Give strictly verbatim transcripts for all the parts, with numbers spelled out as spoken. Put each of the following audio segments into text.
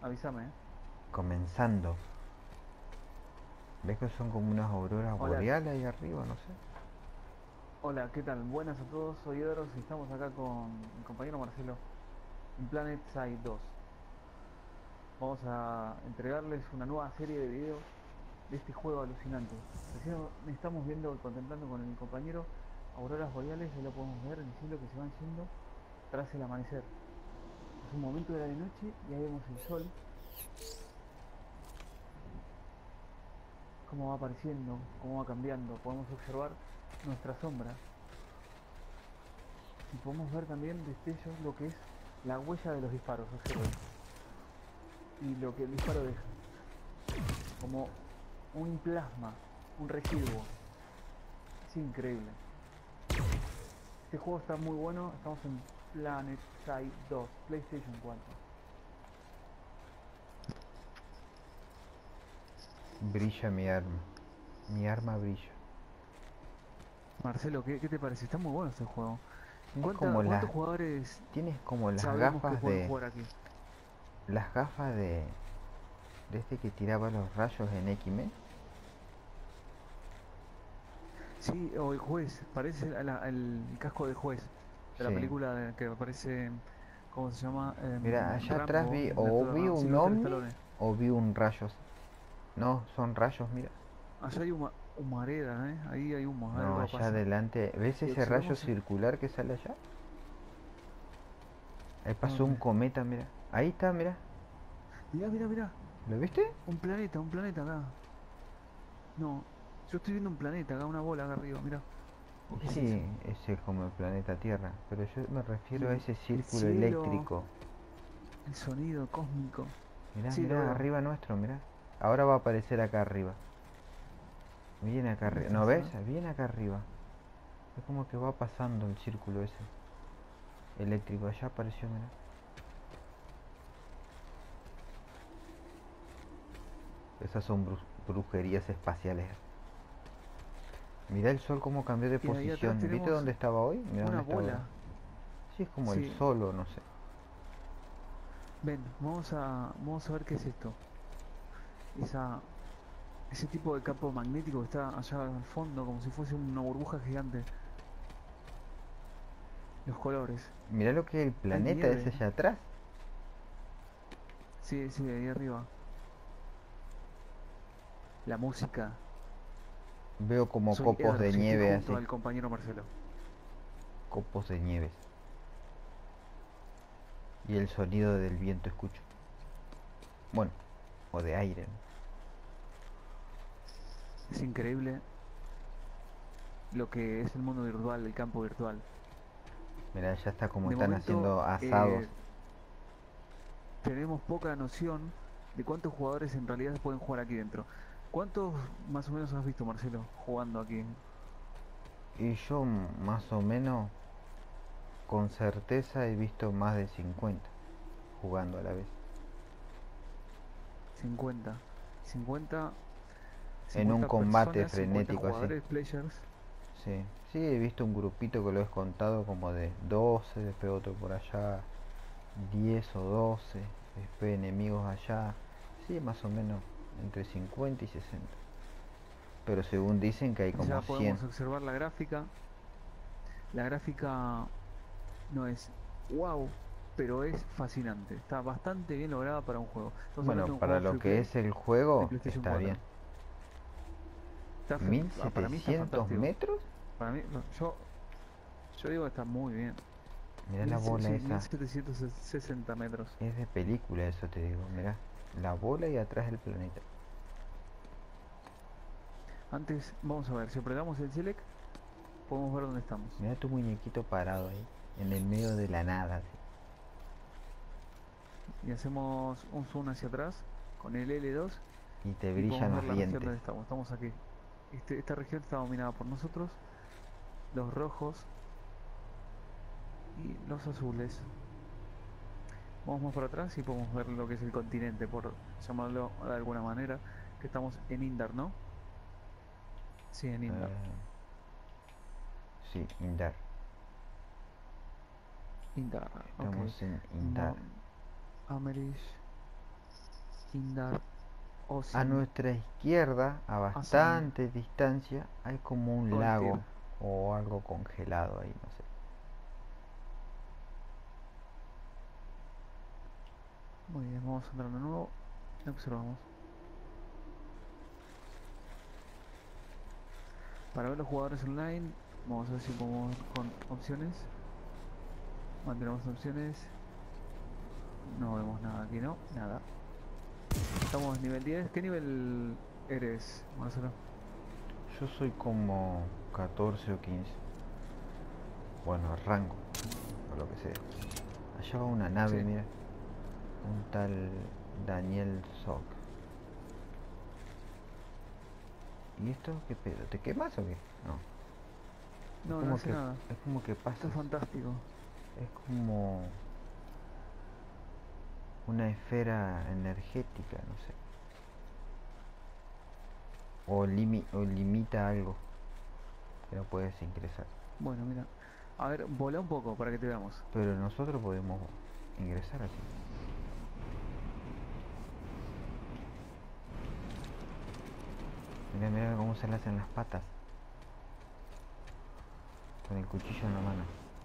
Avísame, ¿eh? Comenzando. ¿Ves que son como unas auroras Hola, boreales ahí arriba? No sé. hola, ¿qué tal? Buenas a todos, soy Edros y estamos acá con mi compañero Marcelo en Planet Side dos. Vamos a entregarles una nueva serie de videos de este juego alucinante. Recién estamos viendo y contemplando con el compañero auroras boreales, ahí lo podemos ver en el cielo que se van yendo tras el amanecer. Hace un momento era de noche y ahí vemos el sol, cómo va apareciendo, cómo va cambiando. Podemos observar nuestra sombra y podemos ver también destellos lo que es la huella de los disparos, observen, y lo que el disparo deja, como un plasma, un residuo. Es increíble. Este juego está muy bueno, estamos en Planet Side dos, PlayStation cuatro. Brilla mi arma. Mi arma brilla. Marcelo, ¿qué, qué te parece? Está muy bueno este juego. Tienes ¿Cuánta, como ¿Cuántos las. jugadores Tienes como las sabemos que gafas pueden de. jugar aquí? Las gafas de. De este que tiraba los rayos en X-Men. Sí, o el juez, parece a la- el casco del juez de la Sí. película de- que aparece, ¿cómo se llama? Mira, Em, allá atrás Rambo, vi. en O actor vi Ram- un Sylvester ovni. Stallone. O vi un rayos. No, son rayos, mira. Allá hay huma- humareda, ¿eh? Ahí hay humo, No, algo allá pasa. adelante. ¿Ves Si ese rayo observamos... circular que sale allá? Ahí pasó un ¿Dónde? cometa, mira. Ahí está, mira. Mirá, mirá, mirá. ¿Lo viste? Un planeta, un planeta acá. No, yo estoy viendo un planeta acá, una bola acá arriba, mirá. ¿Qué es Sí, eso? ese es como el planeta Tierra, pero yo me refiero a Y ese el círculo cielo, eléctrico. el sonido cósmico. Mirá, Sí, lo mirá, veo. arriba nuestro, mirá. Ahora va a aparecer acá arriba. Viene acá ¿Dónde arriba. ¿No estás, ves? ah? Viene acá arriba. Es como que va pasando el círculo ese eléctrico. Allá apareció, mirá. Esas son bru- brujerías espaciales. Mirá el sol cómo cambió de Y ahí atrás posición. ¿Viste tenemos dónde estaba hoy? Mirá dónde una está ahora. bola. Sí, es como el Sí, sol o no sé. ven, vamos a, vamos a ver qué es esto. Esa, ese tipo de campo magnético que está allá al fondo, como si fuese una burbuja gigante. Los colores. Mirá lo que es el Hay planeta ese nieve. allá atrás. Sí, sí, ahí arriba. La música. Veo como Soy copos de Edros y estoy nieve junto así. al compañero Marcelo. Copos de nieves. Y el sonido del viento escucho. Bueno, o de aire, ¿no? Es increíble lo que es el mundo virtual, el campo virtual. Mira, ya está como De están momento haciendo asados. eh, tenemos poca noción de cuántos jugadores en realidad se pueden jugar aquí dentro. ¿Cuántos más o menos has visto, Marcelo, jugando aquí? Y yo más o menos con certeza he visto más de cincuenta jugando a la vez. cincuenta. cincuenta, En un cincuenta combate personas, cincuenta frenético así. jugadores, players. Sí, sí, he visto un grupito que lo he contado como de doce, después otro por allá, diez o doce, después enemigos allá. Sí, más o menos entre cincuenta y sesenta. Pero según dicen que hay como Ya cien. podemos observar la gráfica. La gráfica no es wow, pero es fascinante. Está bastante bien lograda para un juego. Estamos Bueno, hablando de un para juego lo free que play es el de juego PlayStation está bien. cuatro. Está, fa- mil ah, para mí está setecientos fantástico. metros. Para mí, no, yo, yo digo que está muy bien. Mira la Mil, se- bola sí, mil esa. setecientos sesenta metros. Es de película eso te digo. Mira. La bola y atrás el planeta. Antes, vamos a ver, si apretamos el select, podemos ver dónde estamos. Mira tu muñequito parado ahí. En el medio de la nada. Así. Y hacemos un zoom hacia atrás con el L dos Y te y podemos brillan ver los la región dientes. donde estamos. Estamos aquí. Este, esta región está dominada por nosotros, los rojos y los azules. Vamos más para atrás y podemos ver lo que es el continente, por llamarlo de alguna manera, que estamos en Indar, ¿no? Sí, en Indar. Eh, sí, Indar. Indar, ok. Estamos en Indar. Mo- Amerish. Indar, A Ocean, nuestra izquierda, a Asami, bastante distancia, hay como un Oltir. lago o algo congelado ahí, no sé. Muy bien, vamos a entrar de nuevo y observamos. Para ver los jugadores online, vamos a ver si podemos ver con opciones. Mantenemos opciones. No vemos nada aquí, ¿no? Nada. Estamos en nivel diez. ¿Qué nivel eres, Marcelo? Yo soy como catorce o quince. Bueno, rango, o lo que sea. Allá va una nave, Sí. mira. Un tal Daniel Sok. ¿Y esto qué pedo? ¿Te quemas o qué? No. Es No, no como hace que, nada. es como que Esto pasas. es fantástico. Es como una esfera energética, no sé. O, limi- o limita algo que no puedes ingresar. Bueno, mira. A ver, volá un poco para que te veamos. Pero nosotros podemos ingresar así. Mira, mira cómo se le hacen las patas. Con el cuchillo en la mano.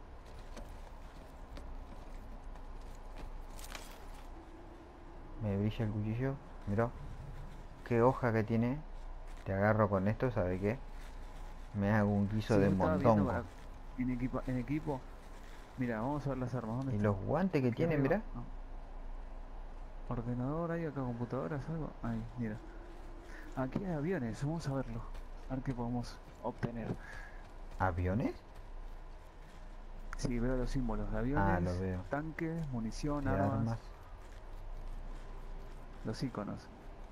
Me brilla el cuchillo. Mira. Qué hoja que tiene. Te agarro con esto, ¿sabe qué? Me hago un guiso Sí, de yo estaba viendo mondongo. para... En equipo, en equipo. Mira, vamos a ver las armas. ¿Dónde Y están? los guantes que Aquí tiene, arriba. mira. No. Ordenador, hay acá computadoras, algo. Ahí, mira. Aquí hay aviones, vamos a verlo. A ver qué podemos obtener. ¿Aviones? Sí, veo los símbolos de Ah, lo aviones, veo. tanques, munición, De armas, armas. los iconos.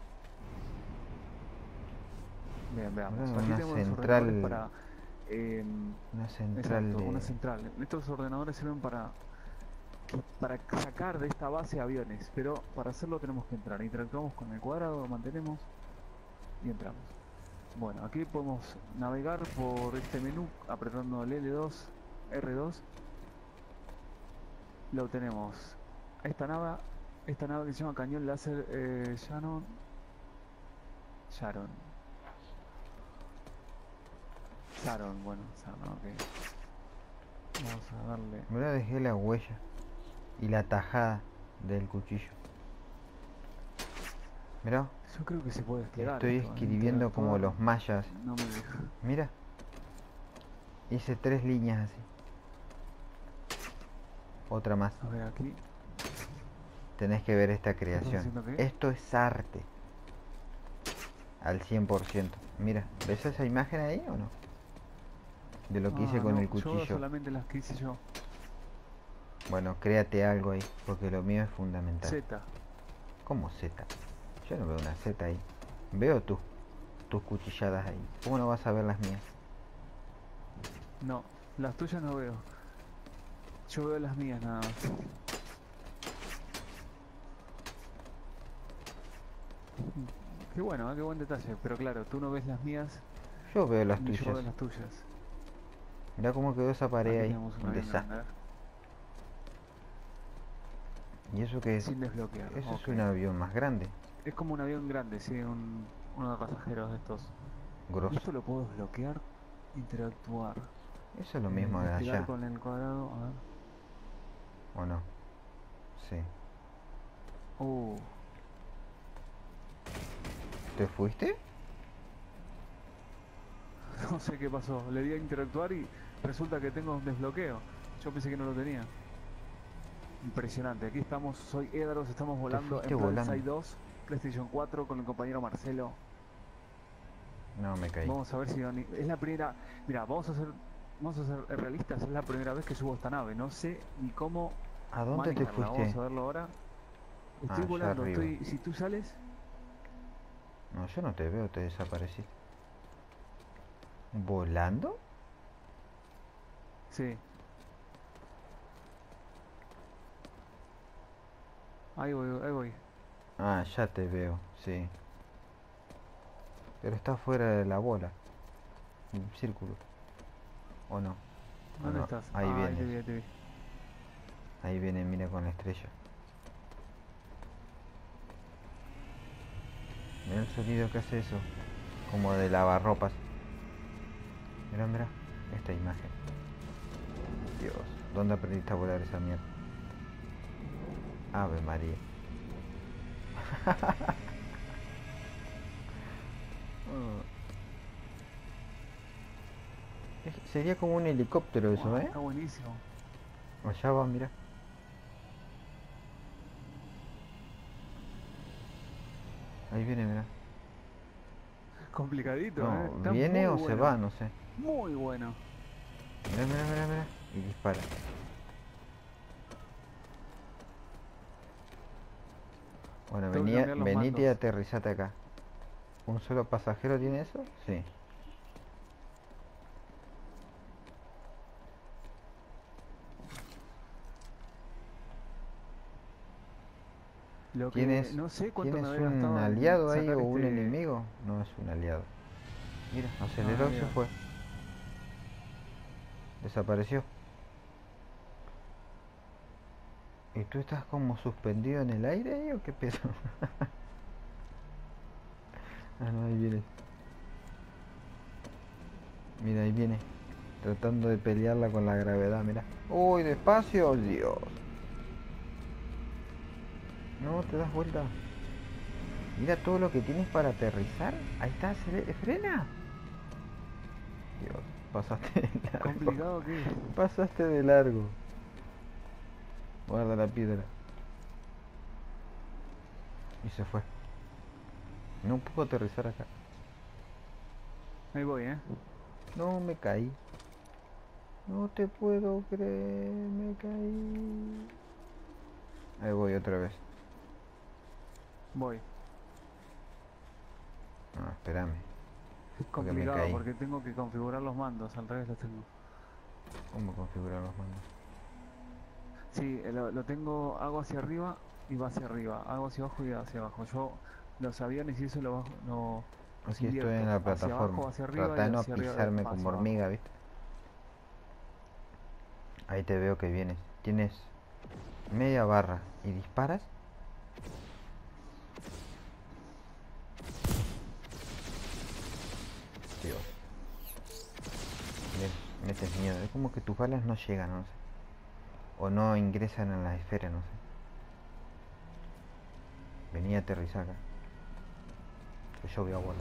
Bien, veamos. Mira, Aquí una tenemos los ordenadores central. para... em, Una central exacto, una de... central. Estos ordenadores sirven para, para sacar de esta base aviones, pero para hacerlo tenemos que entrar. Interactuamos con el cuadrado, lo mantenemos y entramos. Bueno, aquí podemos navegar por este menú apretando el L dos, R dos. Lo tenemos. Esta nave, esta nave que se llama cañón láser eh, Shannon. Sharon. Sharon, bueno, Sharon, ok. Vamos a darle. Mira, dejé la huella. Y la tajada del cuchillo. Mira. Yo creo que se puede desplegar Estoy esto, ¿eh? escribiendo como Interactuar. los mayas. No me deja. Mira. Hice tres líneas así. Otra más. A ver, aquí. Tenés que ver esta ¿Qué estás creación. haciendo qué? Esto es arte. Al cien por ciento. Mira, ¿ves esa imagen ahí o no? De lo que hice Ah, con no, el yo veo cuchillo. solamente las que hice yo. Bueno, créate algo ahí, porque lo mío es fundamental. Z. ¿Cómo Z? Yo no veo una Z ahí. Veo tus tus cuchilladas ahí. ¿Cómo no vas a ver las mías? No, las tuyas no veo. Yo veo las mías nada más. Qué bueno, ¿eh? Qué buen detalle. Pero claro, tú no ves las mías Yo veo las ni yo tuyas. veo las tuyas. Mirá cómo quedó esa pared Aquí ahí. tenemos un Un avión grande, desastre. a ver. ¿Y eso qué es? Sin desbloquear, Eso es ok. un avión más grande. Es como un avión grande, sí, un, uno de pasajeros de estos. Y Grosso. esto lo puedo desbloquear, interactuar. Eso es lo Eh, mismo de desplegar allá. con el cuadrado, a ver. ¿O no? Sí. Uh, ¿Te fuiste? no sé qué pasó. Le di a interactuar y resulta que tengo un desbloqueo. Yo pensé que no lo tenía. Impresionante. Aquí estamos, soy Edaros, estamos volando fuiste en Planet volando. Side dos, PlayStation cuatro con el compañero Marcelo. No, me caí. Vamos a ver si Oni- es la primera. Mira, vamos a hacer, vamos a ser realistas. Es la primera vez que subo esta nave. No sé ni cómo ¿A dónde te manejarla. fuiste? Vamos a verlo ahora. Ah, Estoy allá volando. arriba. Estoy. Si tú sales, No, yo no te veo, te desapareciste. ¿Volando? sí. Ahí voy, ahí voy. Ah, ya te veo, sí. Pero está fuera de la bola. El círculo. ¿O no? ¿O ¿Dónde no? estás? Ahí Ah, ahí te vienes. vi, ahí te vi. Ahí viene, mira con la estrella. Mira el sonido que hace eso. Como de lavarropas. Mira, mira. Esta imagen. Dios. ¿Dónde aprendiste a volar esa mierda? Ave María. Es- Sería como un helicóptero eso, Wow, ¿eh? está buenísimo. Allá va, mira. Ahí viene, mira. Complicadito, ¿eh? No, Está viene muy o se bueno. va, no sé. Muy bueno. Mira, mira, mira, mira. Y dispara. Bueno, Tengo que venía, cambiar los venite y mandos. aterrizate acá. ¿Un solo pasajero tiene eso? Sí. Lo que ¿Tienes, no sé cuánto me ¿tienes había un gastado en aliado ahí sacar o un este. enemigo? No es un aliado. Mira, Ah, aceleró y se aliado. fue. Desapareció. ¿Y tú estás como suspendido en el aire ahí o qué pedo? Ah, no, ahí viene. Mira, ahí viene. Tratando de pelearla con la gravedad, mira. ¡Uy, despacio! Dios. No, te das vuelta. Mira todo lo que tienes para aterrizar. Ahí está, acele- frena. Dios, pasaste de largo. Complicado que es. Pasaste de largo. Guarda la piedra. Y se fue. No puedo aterrizar acá. Ahí voy, ¿eh? No, me caí. No te puedo creer, me caí. Ahí voy otra vez. Voy. No, espérame. Es Porque me complicado caí. porque tengo que configurar los mandos. Al revés los tengo. ¿Cómo configurar los mandos? Sí, eh, lo, lo tengo, hago hacia arriba y va hacia arriba. Hago hacia abajo y hacia abajo. Yo los aviones y eso lo, bajo- no, los Aquí estoy en invierto. la Hacia plataforma. abajo, hacia arriba Trata y de no hacia arriba pisarme va como hacia abajo. hormiga, ¿viste? Ahí te veo que vienes. Tienes media barra y disparas. Dios, me metes miedo. Es como que tus balas no llegan, no sé. O no ingresan en la esfera, no sé. Vení a aterrizar acá. Que yo voy a volar.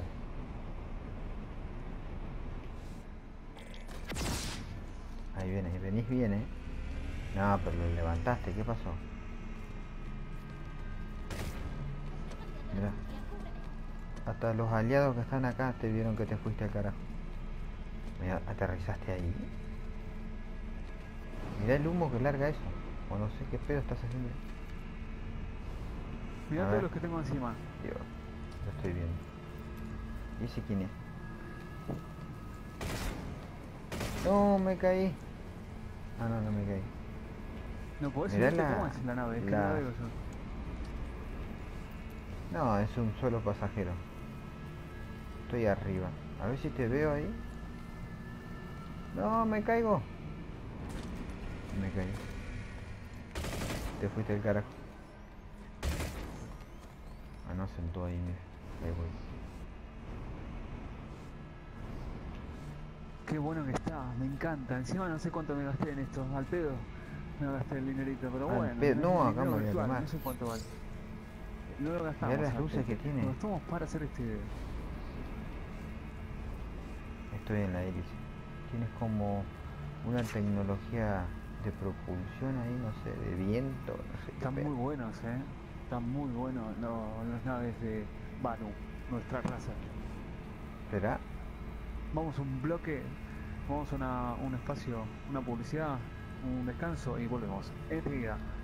Ahí viene, venís bien, eh. No, pero lo levantaste, ¿qué pasó? Mira, hasta los aliados que están acá te vieron que te fuiste al carajo. Mira, aterrizaste ahí. Mira el humo que larga eso. O no sé qué pedo estás haciendo. Mirá A todos ver, los que tengo encima. Dios, lo estoy viendo. ¿Y ese quién es? No, me caí. Ah, no, no me caí. No podés Mirá subirte, ¿cómo la... es la nave? Es que no la la... veo yo. No, es un solo pasajero. Estoy arriba. A ver si te veo ahí. No, me caigo. Me caí. Te fuiste al carajo. Ah, no, sentó ahí, mira. Ahí voy. Qué bueno que está, me encanta. Encima no sé cuánto me gasté en esto, al pedo. Me gasté el dinerito, pero Al bueno, pedo. es No, un acá me dinero voy a virtual, quemar. no sé cuánto vale. No lo Mirá gastamos, las luces que aparte. tiene. Lo gastamos para hacer este video. Estoy en la hélice. Tienes como una tecnología de propulsión ahí, no sé, de viento, no sé qué Están pedo. muy buenos, eh. Están muy buenos lo- las naves de Banu, nuestra raza. ¿Será? Vamos a un bloque, vamos a una, un espacio, una publicidad, un descanso y volvemos. Enseguida.